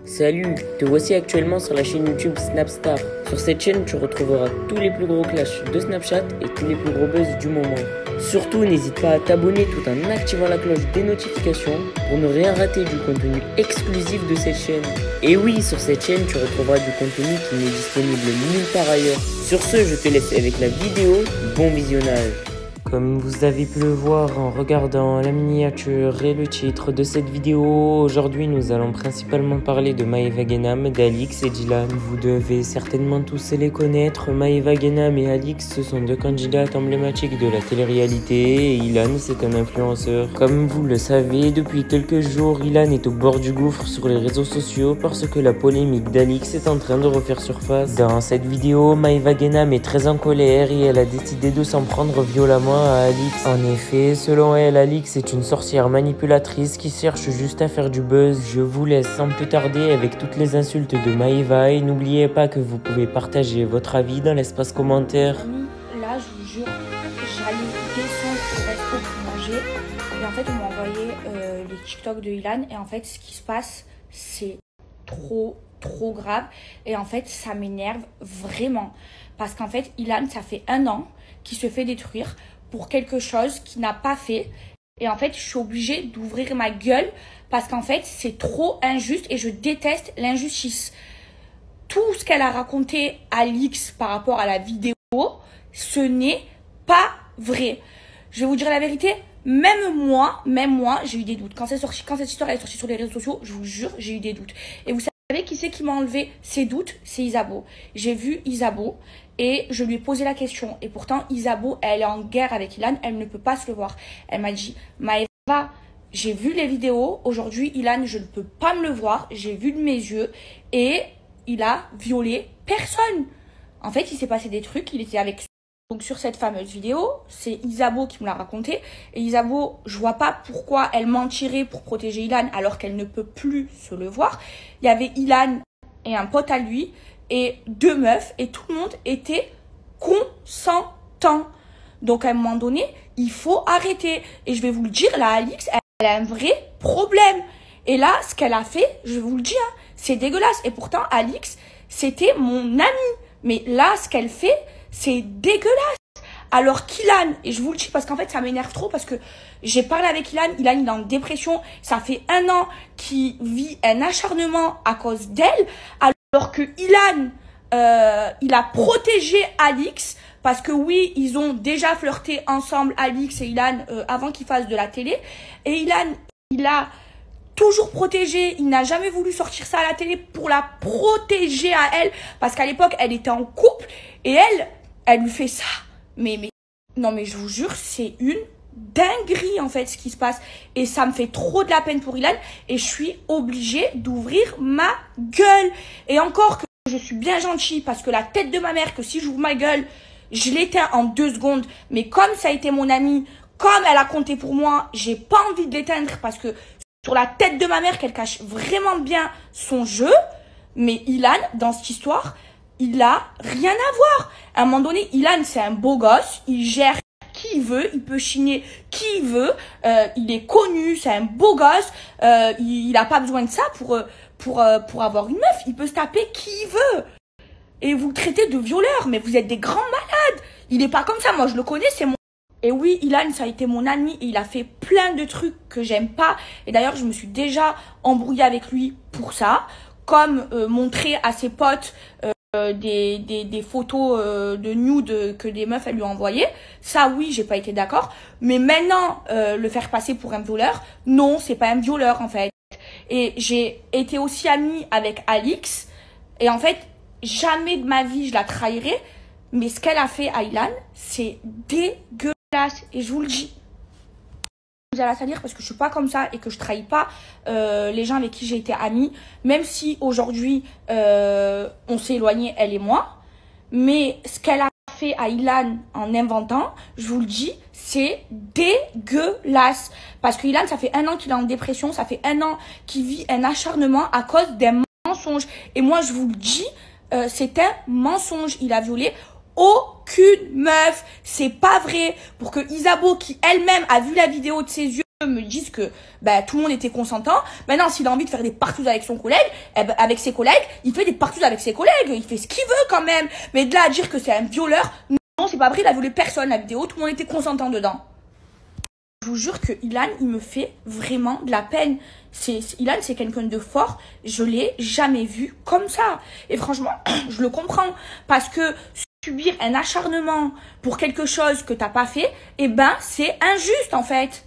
Salut, te voici actuellement sur la chaîne YouTube Snapstar. Sur cette chaîne, tu retrouveras tous les plus gros clashs de Snapchat et tous les plus gros buzz du moment. Surtout, n'hésite pas à t'abonner tout en activant la cloche des notifications pour ne rien rater du contenu exclusif de cette chaîne. Et oui, sur cette chaîne, tu retrouveras du contenu qui n'est disponible nulle part ailleurs. Sur ce, je te laisse avec la vidéo. Bon visionnage. Comme vous avez pu le voir en regardant la miniature et le titre de cette vidéo, aujourd'hui nous allons principalement parler de Maeva Genam, d'Alix et d'Ilan. Vous devez certainement tous les connaître. Maeva Genam et Alix, ce sont deux candidates emblématiques de la télé-réalité et Ilan, c'est un influenceur. Comme vous le savez, depuis quelques jours, Ilan est au bord du gouffre sur les réseaux sociaux parce que la polémique d'Alix est en train de refaire surface. Dans cette vidéo, Maeva Genam est très en colère et elle a décidé de s'en prendre violemment à Alix. En effet, selon elle, Alix est une sorcière manipulatrice qui cherche juste à faire du buzz. Je vous laisse sans plus tarder avec toutes les insultes de Maeva et n'oubliez pas que vous pouvez partager votre avis dans l'espace commentaire. Là, je vous jure, j'allais descendre au resto pour manger et en fait, on m'a envoyé les TikTok de Ilan et en fait, ce qui se passe, c'est trop grave et en fait, ça m'énerve vraiment parce qu'en fait, Ilan, ça fait 1 an qu'il se fait détruire pour quelque chose qu'il n'a pas fait. Et en fait, je suis obligée d'ouvrir ma gueule parce qu'en fait, c'est trop injuste et je déteste l'injustice. Tout ce qu'elle a raconté à Alix par rapport à la vidéo, ce n'est pas vrai. Je vais vous dire la vérité, même moi, j'ai eu des doutes. Quand cette histoire est sortie sur les réseaux sociaux, je vous jure, j'ai eu des doutes. Et vous savez qui c'est qui m'a enlevé ces doutes? C'est Isabeau. J'ai vu Isabeau et je lui ai posé la question. Et pourtant, Isabeau, elle est en guerre avec Ilan, elle ne peut pas se le voir. Elle m'a dit, Maeva, j'ai vu les vidéos, aujourd'hui, Ilan, je ne peux pas me le voir, j'ai vu de mes yeux et il a violé personne. En fait, il s'est passé des trucs, il était avec... Donc sur cette fameuse vidéo, c'est Isabeau qui me l'a raconté. Et Isabeau, je vois pas pourquoi elle mentirait pour protéger Ilan alors qu'elle ne peut plus se le voir. Il y avait Ilan et un pote à lui et 2 meufs et tout le monde était consentant. Donc à un moment donné, il faut arrêter. Et je vais vous le dire, là, Alix, elle a un vrai problème. Et là, ce qu'elle a fait, je vous le dis, hein, c'est dégueulasse. Et pourtant, Alix, c'était mon amie. Mais là, ce qu'elle fait, c'est dégueulasse. Alors qu'Ilan, et je vous le dis parce qu'en fait ça m'énerve trop parce que j'ai parlé avec Ilan, il est en dépression, ça fait 1 an qu'il vit un acharnement à cause d'elle, alors que Ilan, il a protégé Alix, parce que oui, ils ont déjà flirté ensemble, Alix et Ilan, avant qu'ils fassent de la télé, et Ilan, il a toujours protégé, il n'a jamais voulu sortir ça à la télé pour la protéger à elle, parce qu'à l'époque, elle était en couple, et elle lui fait ça. Non, mais je vous jure, c'est une dinguerie, en fait, ce qui se passe. Et ça me fait trop de la peine pour Ilan, et je suis obligée d'ouvrir ma gueule. Et encore que je suis bien gentille, parce que la tête de ma mère, que si j'ouvre ma gueule, je l'éteins en 2 secondes. Mais comme ça a été mon amie, comme elle a compté pour moi, j'ai pas envie de l'éteindre, parce que sur la tête de ma mère, qu'elle cache vraiment bien son jeu. Mais Ilan, dans cette histoire, il a rien à voir. À un moment donné, Ilan, c'est un beau gosse. Il gère qui il veut. Il peut chiner qui il veut. Il est connu. C'est un beau gosse. Il a pas besoin de ça pour avoir une meuf. Il peut se taper qui il veut. Et vous le traitez de violeur. Mais vous êtes des grands malades. Il est pas comme ça. Moi, je le connais. C'est mon... Et oui, Ilan, ça a été mon ami. Et il a fait plein de trucs que j'aime pas. Et d'ailleurs, je me suis déjà embrouillée avec lui pour ça. Comme montrer à ses potes... des photos de nude que des meufs elles lui ont envoyées. Ça oui, j'ai pas été d'accord. Mais maintenant, le faire passer pour un violeur, non, c'est pas un violeur en fait. Et j'ai été aussi amie avec Alix. Et en fait, jamais de ma vie je la trahirai. Mais ce qu'elle a fait à Ilan, c'est dégueulasse. Et je vous le dis. À la salir parce que je suis pas comme ça et que je trahis pas les gens avec qui j'ai été amie, même si aujourd'hui on s'est éloigné, elle et moi. Mais ce qu'elle a fait à Ilan en inventant, je vous le dis, c'est dégueulasse. Parce que Ilan, ça fait 1 an qu'il est en dépression, ça fait 1 an qu'il vit un acharnement à cause d'un mensonge. Et moi, je vous le dis, c'est un mensonge. Il a violé aucune meuf, c'est pas vrai. Pour que Isabeau, qui elle-même a vu la vidéo de ses yeux, me disent que bah, tout le monde était consentant. Maintenant, s'il a envie de faire des partous avec son collègue, avec ses collègues, il fait des partous avec ses collègues. Il fait ce qu'il veut quand même. Mais de là à dire que c'est un violeur, non, c'est pas vrai. Il a violé personne. La vidéo, tout le monde était consentant dedans. Je vous jure que Ilan, il me fait vraiment de la peine. Ilan, c'est quelqu'un de fort. Je l'ai jamais vu comme ça. Et franchement, je le comprends. Parce que subir un acharnement pour quelque chose que t'as pas fait, eh ben, c'est injuste en fait.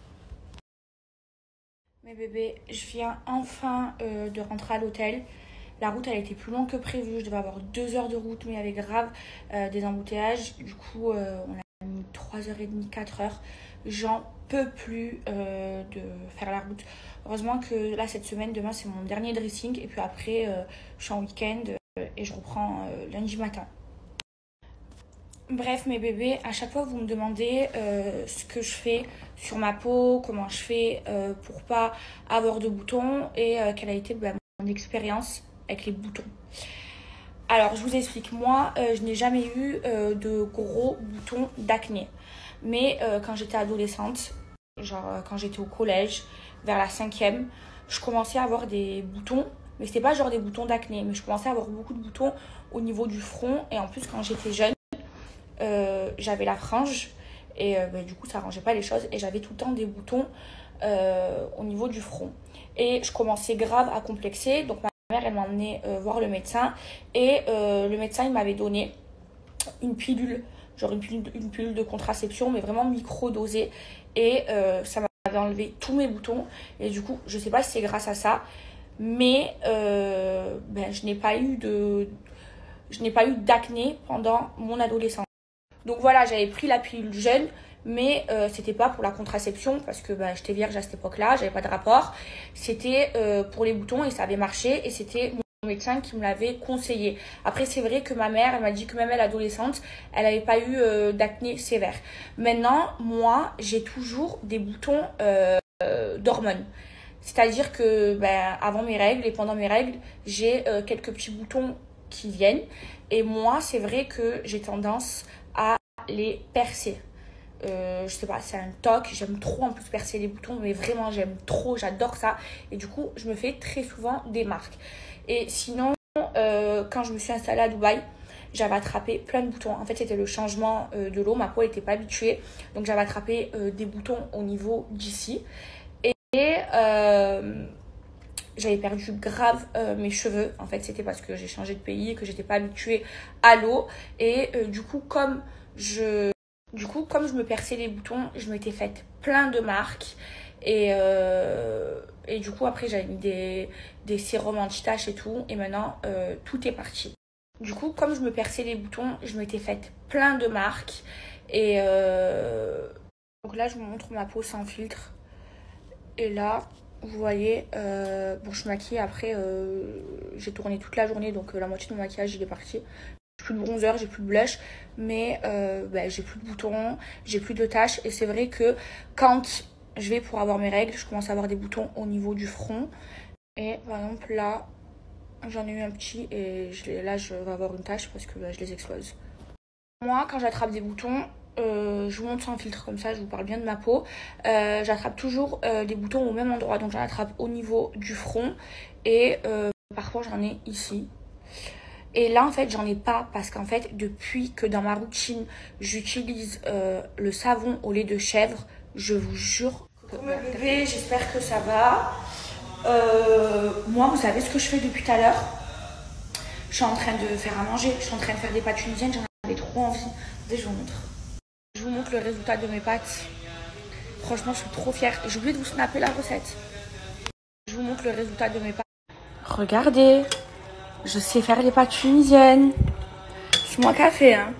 Mais bébé, je viens enfin de rentrer à l'hôtel. La route, elle était plus longue que prévu. Je devais avoir 2 heures de route, mais il y avait grave des embouteillages. Du coup, on a mis 3h30, 4h. J'en peux plus de faire la route. Heureusement que là, cette semaine, demain, c'est mon dernier dressing. Et puis après, je suis en week-end et je reprends lundi matin. Bref, mes bébés, à chaque fois, vous me demandez ce que je fais sur ma peau, comment je fais pour pas avoir de boutons et quelle a été mon expérience avec les boutons. Alors, je vous explique. Moi, je n'ai jamais eu de gros boutons d'acné. Mais quand j'étais adolescente, genre quand j'étais au collège, vers la 5e, je commençais à avoir des boutons. Mais c'était pas genre des boutons d'acné, mais je commençais à avoir beaucoup de boutons au niveau du front. Et en plus, quand j'étais jeune, j'avais la frange et du coup ça arrangeait pas les choses et j'avais tout le temps des boutons au niveau du front et je commençais grave à complexer. Donc ma mère, elle m'a emmenée voir le médecin et le médecin, il m'avait donné une pilule, genre une pilule de contraception, mais vraiment micro-dosée, et ça m'avait enlevé tous mes boutons. Et du coup, je sais pas si c'est grâce à ça, mais je n'ai pas eu d'acné pendant mon adolescence. Donc voilà, j'avais pris la pilule jeune, mais c'était pas pour la contraception parce que j'étais vierge à cette époque-là, j'avais pas de rapport. C'était pour les boutons et ça avait marché et c'était mon médecin qui me l'avait conseillé. Après, c'est vrai que ma mère, elle m'a dit que même elle, adolescente, elle avait pas eu d'acné sévère. Maintenant, moi, j'ai toujours des boutons d'hormones. C'est-à-dire que avant mes règles et pendant mes règles, j'ai quelques petits boutons qui viennent. Et moi, c'est vrai que j'ai tendance à les percer. Je sais pas, c'est un toc. J'aime trop en plus percer les boutons, mais vraiment, j'aime trop, j'adore ça. Et du coup, je me fais très souvent des marques. Et sinon, quand je me suis installée à Dubaï, j'avais attrapé plein de boutons. En fait, c'était le changement de l'eau. Ma peau n'était pas habituée. Donc, j'avais attrapé des boutons au niveau d'ici. Et j'avais perdu grave mes cheveux. En fait, c'était parce que j'ai changé de pays et que j'étais pas habituée à l'eau. Et du coup, comme je me perçais les boutons, je m'étais faite plein de marques. Et du coup, après, j'avais mis des sérums anti-taches et tout. Et maintenant, tout est parti. Du coup, comme je me perçais les boutons, je m'étais faite plein de marques. Et donc là, je vous montre ma peau sans filtre. Et là, vous voyez, bon, je suis maquillée. Après, j'ai tourné toute la journée, donc la moitié de mon maquillage, il est parti. J'ai plus de bronzer, j'ai plus de blush, mais j'ai plus de boutons, j'ai plus de taches. Et c'est vrai que quand je vais pour avoir mes règles, je commence à avoir des boutons au niveau du front. Et par exemple, là, j'en ai eu un petit et là, je vais avoir une tache parce que je les explose. Moi, quand j'attrape des boutons, je vous montre sans filtre, comme ça je vous parle bien de ma peau. J'attrape toujours des boutons au même endroit, donc j'en attrape au niveau du front et parfois j'en ai ici. Et là en fait j'en ai pas parce qu'en fait depuis que dans ma routine j'utilise le savon au lait de chèvre, je vous jure. Coucou mes bébés, j'espère que ça va. Moi, vous savez ce que je fais depuis tout à l'heure? Je suis en train de faire à manger, je suis en train de faire des pâtes tunisiennes, j'en avais trop envie. Je vous montre. Je vous montre le résultat de mes pâtes. Franchement, je suis trop fière. J'ai oublié de vous snapper la recette. Je vous montre le résultat de mes pâtes. Regardez, je sais faire les pâtes tunisiennes. C'est moi qui ai fait, hein.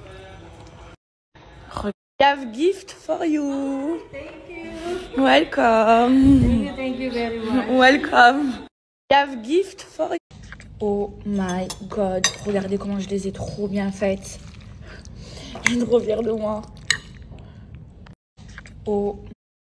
I have gift for you. Thank you. Welcome. Thank you very much. Welcome. I have gift for you. Oh my god, regardez comment je les ai trop bien faites. Je viens de revenir de moi. Oh.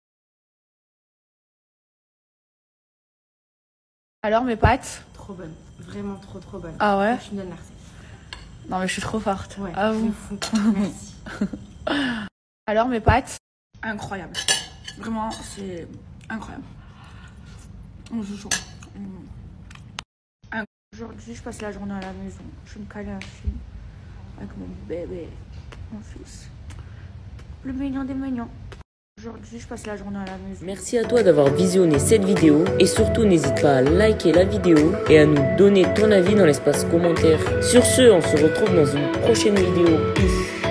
Alors mes pâtes? Trop bonne, vraiment trop bonne. Ah ouais? Tu me donnes la recette. Non mais je suis trop forte. Ouais, ah de vous. fou. Merci. Alors mes pâtes? Incroyable. Vraiment, c'est incroyable. On joue chaud. Aujourd'hui, je passe la journée à la maison. Je vais me caler un film avec mon bébé, mon fils. Le mignon des mignons. Aujourd'hui, je passe la journée à la maison. Merci à toi d'avoir visionné cette vidéo et surtout n'hésite pas à liker la vidéo et à nous donner ton avis dans l'espace commentaire. Sur ce, on se retrouve dans une prochaine vidéo. Peace.